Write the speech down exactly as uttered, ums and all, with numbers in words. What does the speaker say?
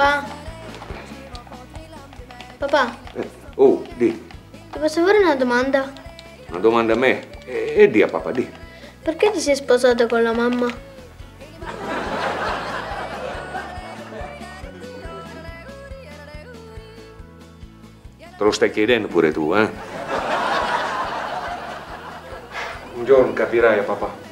Papà? Papà? Eh, oh, di. Ti posso fare una domanda? Una domanda a me? E, e di a papà, di. Perché ti sei sposato con la mamma? Te lo stai chiedendo pure tu, eh? Un giorno capirai, papà.